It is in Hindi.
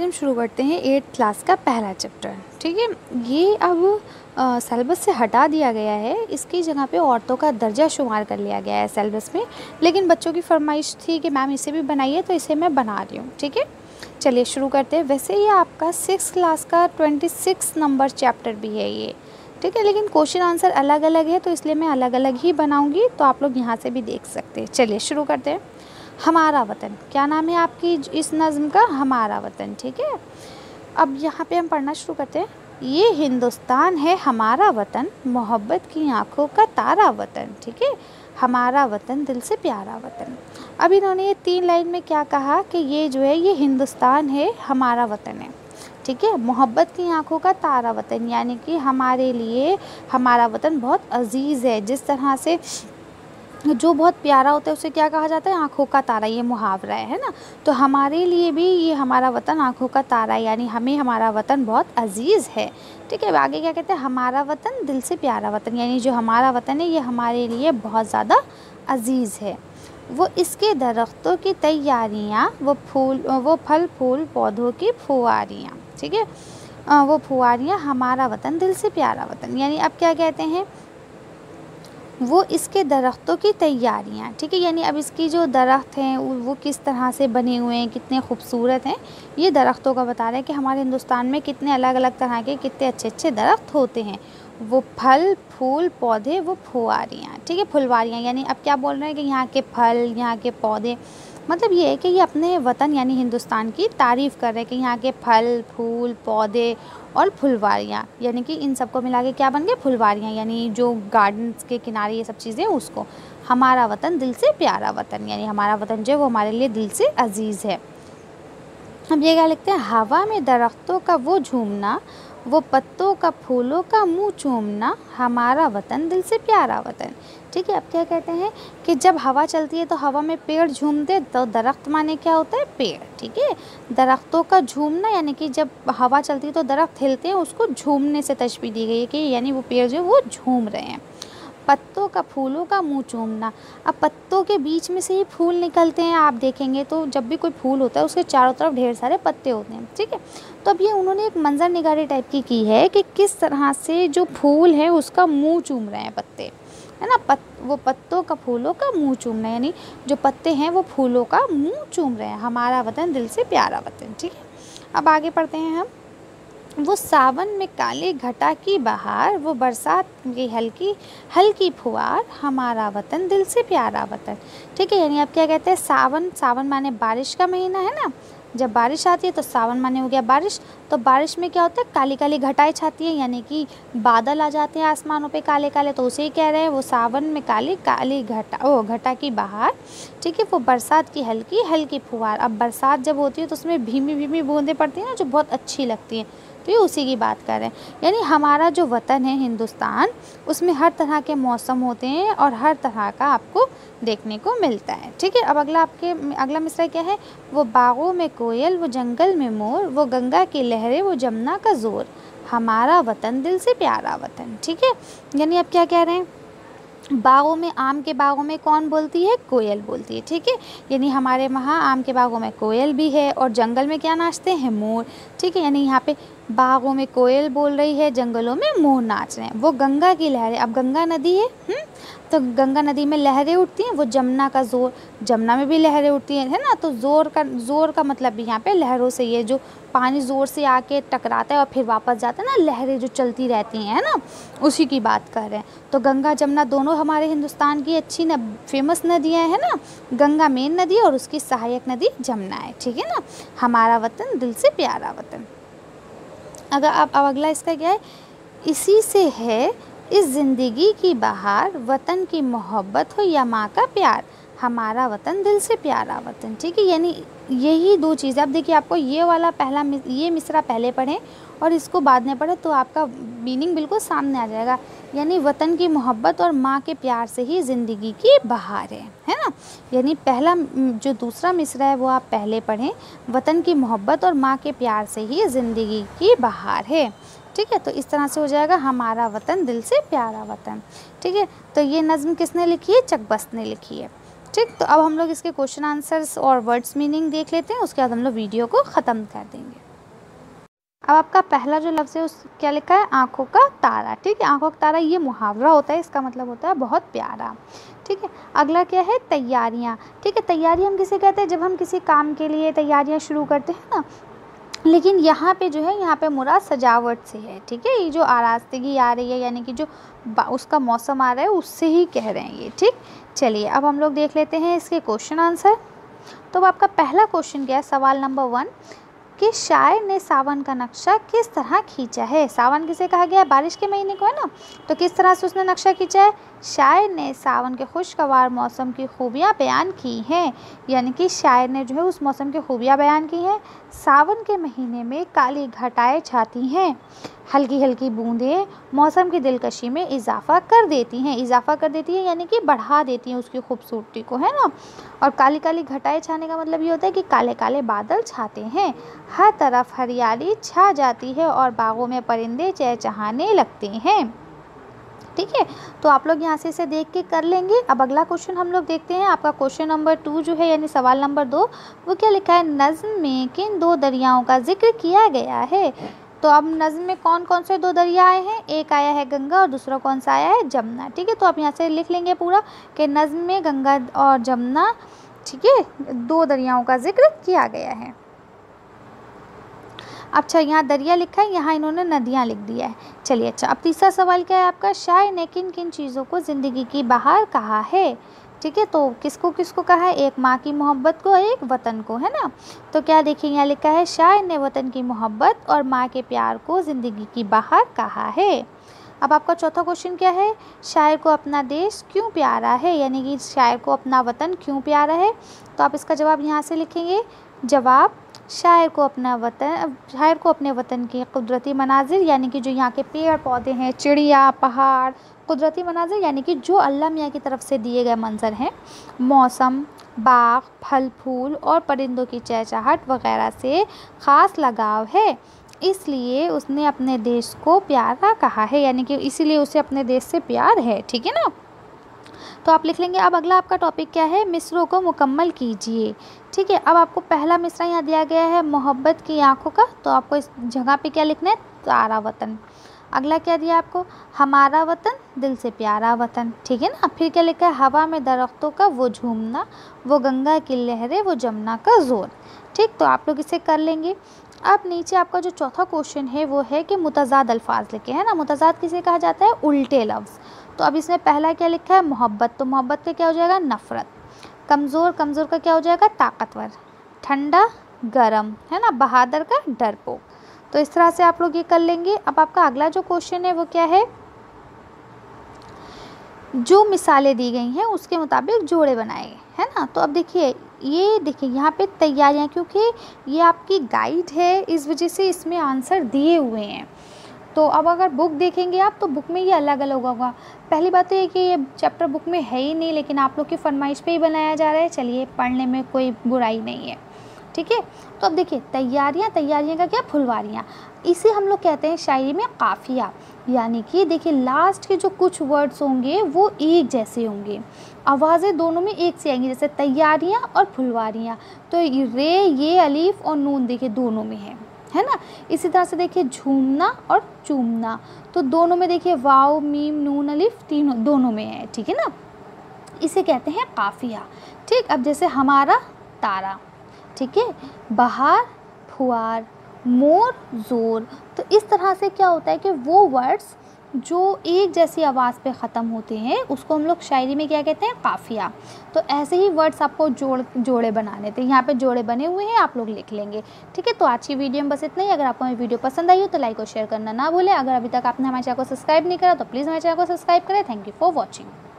आज हम शुरू करते हैं 8th क्लास का पहला चैप्टर। ठीक है, ये अब सिलेबस से हटा दिया गया है, इसकी जगह पे औरतों का दर्जा शुमार कर लिया गया है सिलेबस में। लेकिन बच्चों की फरमाइश थी कि मैम इसे भी बनाइए, तो इसे मैं बना रही हूँ। ठीक है, चलिए शुरू करते हैं। वैसे ये आपका 6th क्लास का 26 नंबर चैप्टर भी है ये। ठीक है, लेकिन क्वेश्चन आंसर अलग अलग है, तो इसलिए मैं अलग अलग ही बनाऊँगी, तो आप लोग यहाँ से भी देख सकते हैं। चलिए शुरू करते हैं। हमारा वतन, क्या नाम है आपकी इस नज़्म का? हमारा वतन। ठीक है, अब यहाँ पे हम पढ़ना शुरू करते हैं। ये हिंदुस्तान है हमारा वतन, मोहब्बत की आँखों का तारा वतन। ठीक है, हमारा वतन दिल से प्यारा वतन। अब इन्होंने ये 3 लाइन में क्या कहा कि ये जो है ये हिंदुस्तान है, हमारा वतन है। ठीक है, मोहब्बत की आँखों का तारा वतन, यानी कि हमारे लिए हमारा वतन बहुत अजीज़ है। जिस तरह से जो बहुत प्यारा होता है उसे क्या कहा जाता है? आँखों का तारा, ये मुहावरा है ना। तो हमारे लिए भी ये हमारा वतन आँखों का तारा है, यानी हमें हमारा वतन बहुत अजीज़ है। ठीक है, आगे क्या कहते हैं? हमारा वतन दिल से प्यारा वतन, यानी जो हमारा वतन है ये हमारे लिए बहुत ज़्यादा अजीज़ है। वो इसके दरख्तों की तैयारियाँ, वो फल फूल पौधों की फुआरियाँ। ठीक है, वो फुआरियाँ हमारा वतन दिल से प्यारा वतन, यानी अब क्या कहते हैं? वो इसके दरख्तों की तैयारियाँ। ठीक है, यानी अब इसकी जो दरख्त हैं वो किस तरह से बने हुए हैं, कितने खूबसूरत हैं, ये दरख्तों का बता रहे हैं कि हमारे हिंदुस्तान में कितने अलग अलग तरह के कितने अच्छे अच्छे दरख्त होते हैं। वो फल फूल पौधे, वो फुआरियाँ। ठीक है, फुलवारियाँ, यानी अब क्या बोल रहे हैं कि यहाँ के फल, यहाँ के पौधे, मतलब ये है कि ये अपने वतन यानी हिंदुस्तान की तारीफ़ कर रहे हैं कि यहाँ के फल फूल पौधे और फुलवारियाँ, यानी कि इन सबको मिला के क्या बन गए? फुलवारियाँ, यानी जो गार्डन्स के किनारे ये सब चीज़ें, उसको हमारा वतन दिल से प्यारा वतन, यानी हमारा वतन जो है वो हमारे लिए दिल से अजीज़ है। अब ये क्या लिखते हैं? हवा में दरख्तों का वो झूमना, वो पत्तों का फूलों का मुँह चूमना, हमारा वतन दिल से प्यारा वतन। ठीक है, अब क्या कहते हैं कि जब हवा चलती है तो हवा में पेड़ झूमते, तो दरख्त माने क्या होता है? पेड़। ठीक है, दरख्तों का झूमना, यानी कि जब हवा चलती है तो दरख्त हिलते हैं, उसको झूमने से तशबीह दी गई है कि यानी वो पेड़ जो है वो झूम रहे हैं। पत्तों का फूलों का मुँह चूमना, अब पत्तों के बीच में से ही फूल निकलते हैं। आप देखेंगे तो जब भी कोई फूल होता है उसके चारों तरफ ढेर सारे पत्ते होते हैं। ठीक है, तो अब ये उन्होंने एक मंजर निगारी टाइप की है कि किस तरह से जो फूल है उसका मुँह चूम रहे हैं पत्ते, है ना। वो पत्तों का फूलों का मुँह चूमना, यानी जो पत्ते हैं वो फूलों का मुँह चूम रहे हैं। हमारा वतन दिल से प्यारा वतन। ठीक है, अब आगे पढ़ते हैं हम। वो सावन में काली घटा की बहार, वो बरसात की हल्की हल्की फुहार, हमारा वतन दिल से प्यारा वतन। ठीक है, यानी अब क्या कहते हैं? सावन, सावन माने बारिश का महीना है ना। जब बारिश आती है तो सावन माने हो गया बारिश। तो बारिश में क्या होता है? काली काली घटाएं छाती हैं, यानी कि बादल आ जाते हैं आसमानों पे काले काले, तो उसे ही कह रहे हैं वो सावन में काली काली घटा की बहार। ठीक है, वो बरसात की हल्की हल्की फुहार। अब बरसात जब होती है तो उसमें भीमी भीमी बूंदें पड़ती हैं ना, जो बहुत अच्छी लगती हैं, तो ये उसी की बात कर रहे हैं। यानी हमारा जो वतन है हिंदुस्तान, उसमें हर तरह के मौसम होते हैं और हर तरह का आपको देखने को मिलता है। ठीक है, अब अगला मिसरा क्या है? वो बागों में कोयल, वो जंगल में मोर, वो गंगा की लहरें, वो जमुना का जोर, हमारा वतन दिल से प्यारा वतन। ठीक है, यानी अब क्या कह रहे हैं? बागों में, आम के बागों में कौन बोलती है? कोयल बोलती है। ठीक है, यानी हमारे वहाँ आम के बागों में कोयल भी है, और जंगल में क्या नाचते हैं? मोर। ठीक है, यानी यहाँ पे बागों में कोयल बोल रही है, जंगलों में मोर नाच रहे हैं। वो गंगा की लहरें, अब गंगा नदी है, तो गंगा नदी में लहरें उठती हैं। वो जमुना का जोर, जमुना में भी लहरें उठती हैं, है ना। तो जोर का मतलब भी यहाँ पे लहरों से, ये जो पानी ज़ोर से आके टकराता है और फिर वापस जाता है ना, लहरें जो चलती रहती हैं, है ना, उसी की बात कर रहे हैं। तो गंगा जमुना दोनों हमारे हिंदुस्तान की अच्छी फेमस नदियाँ हैं ना। गंगा मेन नदी और उसकी सहायक नदी जमुना है। ठीक है ना, हमारा वतन दिल से प्यारा वतन। अगर अब अगला इसका क्या है? इसी से है इस ज़िंदगी की बहार, वतन की मोहब्बत हो या माँ का प्यार, हमारा वतन दिल से प्यारा वतन। ठीक है, यानी यही 2 चीज़ें। अब देखिए, आपको ये वाला ये मिसरा पहले पढ़ें और इसको बाद में पढ़ें तो आपका मीनिंग बिल्कुल सामने आ जाएगा। यानी वतन की मोहब्बत और माँ के प्यार से ही ज़िंदगी की बहार है ना। यानी पहला जो दूसरा मिसरा है वो आप पहले पढ़ें, वतन की मोहब्बत और माँ के प्यार से ही ज़िंदगी की बहार है। ठीक है, तो इस तरह से हो जाएगा हमारा वतन दिल से प्यारा वतन। ठीक है, तो ये नज़्म किसने लिखी है? चकबस्त ने लिखी है। ठीक, तो अब हम लोग इसके क्वेश्चन आंसर्स और वर्ड्स मीनिंग देख लेते हैं, उसके बाद हम लोग वीडियो को ख़त्म कर देंगे। अब आपका पहला जो लफ्ज़ है उस क्या लिखा है, आँखों का तारा। ठीक है, आँखों का तारा ये मुहावरा होता है, इसका मतलब होता है बहुत प्यारा। ठीक है, अगला क्या है, तैयारियाँ। ठीक है, तैयारी हम किसे कहते हैं, जब हम किसी काम के लिए तैयारियाँ शुरू करते हैं ना, लेकिन यहाँ पे जो है, यहाँ पे मुराद सजावट से है। ठीक है, ये जो आरास्तगी आ रही है यानी कि जो उसका मौसम आ रहा है उससे ही कह रहे हैं ये। ठीक, चलिए अब हम लोग देख लेते हैं इसके क्वेश्चन आंसर। तो अब आपका पहला क्वेश्चन क्या है, सवाल नंबर 1 कि शायर ने सावन का नक्शा किस तरह खींचा है। सावन किसे कहा गया है, बारिश के महीने को है ना, तो किस तरह से उसने नक्शा खींचा है, शायर ने सावन के खुशगवार मौसम की खूबियाँ बयान की हैं, यानी कि शायर ने जो है उस मौसम की खूबियाँ बयान की हैं। सावन के महीने में काली घटाएं छाती हैं, हल्की हल्की बूंदें मौसम की दिलकशी में इजाफा कर देती हैं। इजाफा कर देती है यानी कि बढ़ा देती हैं उसकी खूबसूरती को, है ना। और काली काली घटाएं छाने का मतलब ये होता है कि काले काले बादल छाते हैं, हर तरफ हरियाली छा जाती है और बागों में परिंदे चहचहाने लगते हैं। ठीक है, तो आप लोग यहाँ से इसे देख के कर लेंगे। अब अगला क्वेश्चन हम लोग देखते हैं। आपका क्वेश्चन नंबर 2 जो है यानी सवाल नंबर 2, वो क्या लिखा है, नज़्म में किन 2 दरियाओं का जिक्र किया गया है। तो अब नज़्म में कौन कौन से 2 दरिया आए हैं, एक आया है गंगा और दूसरा कौन सा आया है, जमुना। ठीक है, तो आप यहाँ से लिख लेंगे पूरा कि नज़्म में गंगा और जमुना, ठीक है, 2 दरियाओं का जिक्र किया गया है। अच्छा, यहाँ दरिया लिखा है, यहाँ इन्होंने नदियाँ लिख दिया है। चलिए, अच्छा अब तीसरा सवाल क्या है आपका, शायर ने किन किन चीज़ों को ज़िंदगी की बहार कहा है। ठीक है, तो किसको किसको कहा है, एक माँ की मोहब्बत को, एक वतन को, है ना। तो क्या देखिए यहाँ लिखा है, शायर ने वतन की मोहब्बत और माँ के प्यार को ज़िंदगी की बहार कहा है। अब आपका चौथा क्वेश्चन क्या है, शायर को अपना देश क्यों प्यारा है, यानी कि शायर को अपना वतन क्यों प्यारा है। तो आप इसका जवाब यहाँ से लिखेंगे, जवाब शायर को अपने वतन के कुदरती मनाजिर, यानी कि जो यहाँ के पेड़ पौधे हैं, चिड़िया, पहाड़, कुदरती मनाजिर यानी कि जो अल्लाह मियाँ की तरफ से दिए गए मंजर हैं, मौसम, बाग, फल फूल और परिंदों की चहचहाहट वगैरह से ख़ास लगाव है, इसलिए उसने अपने देश को प्यारा कहा है, यानी कि इसीलिए उसे अपने देश से प्यार है। ठीक है ना, तो आप लिख लेंगे। अब अगला आपका टॉपिक क्या है, मिसरों को मुकम्मल कीजिए। ठीक है, अब आपको पहला मिसरा यहाँ दिया गया है मोहब्बत की आँखों का, तो आपको इस जगह पे क्या लिखना है, तारा वतन। अगला क्या दिया आपको, हमारा वतन दिल से प्यारा वतन। ठीक है ना, फिर क्या लिखा है, हवा में दरख्तों का वो झूमना, वो गंगा की लहरें, वो जमुना का जोर। ठीक, तो आप लोग इसे कर लेंगे। अब नीचे आपका जो चौथा क्वेश्चन है वो है कि मुतज़ाद अल्फाज लिखे, है ना। मुतज़ाद किसे कहा जाता है, उल्टे लफ्ज़। तो अब इसमें पहला क्या लिखा है, मोहब्बत, तो मोहब्बत का क्या हो जाएगा, नफ़रत। कमज़ोर, कमज़ोर का क्या हो जाएगा, ताकतवर। ठंडा, गरम, है ना। बहादुर का डरपोक। तो इस तरह से आप लोग ये कर लेंगे। अब आपका अगला जो क्वेश्चन है वो क्या है, जो मिसालें दी गई हैं उसके मुताबिक जोड़े बनाए, है ना। तो अब देखिए, ये देखिए यहाँ पे तैयारियाँ, क्योंकि ये आपकी गाइड है इस वजह से इसमें आंसर दिए हुए हैं। तो अब अगर बुक देखेंगे आप तो बुक में ये अलग अलग होगा। पहली बात तो ये कि ये चैप्टर बुक में है ही नहीं, लेकिन आप लोग की फरमाइश पे ही बनाया जा रहा है। चलिए, पढ़ने में कोई बुराई नहीं है। ठीक है, तो अब देखिए, तैयारियाँ का क्या, फुलवारियाँ, इसे हम लोग कहते हैं शायरी में काफ़िया, यानी कि देखिए लास्ट के जो कुछ वर्ड्स होंगे वो एक जैसे होंगे, आवाज़ें दोनों में एक से आएंगी, जैसे तैयारियाँ और फुलवारियाँ। तो रे, ये, अलीफ और नून देखिए दोनों में है ना। इसी तरह से देखिए झूमना और चूमना, तो दोनों में देखिए वाव, मीम, नून, अलिफ तीनों दोनों में है। ठीक है ना, इसे कहते हैं काफ़िया। ठीक, अब जैसे हमारा तारा, ठीक है, बहार, फुआर, मोर, ज़ोर, तो इस तरह से क्या होता है कि वो वर्ड्स जो एक जैसी आवाज़ पे ख़त्म होते हैं उसको हम लोग शायरी में क्या कहते हैं, काफ़िया। तो ऐसे ही वर्ड्स आपको जोड़े बनाने थे, यहाँ पे जोड़े बने हुए हैं, आप लोग लिख लेंगे। ठीक है, तो आज की वीडियो में बस इतना ही। अगर आपको मेरी वीडियो पसंद आई हो तो लाइक और शेयर करना ना भूलें। अगर अभी तक आपने हमारे चैनल को सब्सक्राइब नहीं करा तो प्लीज़ हमारे चैनल को सब्सक्राइब करें। Thank you for watching.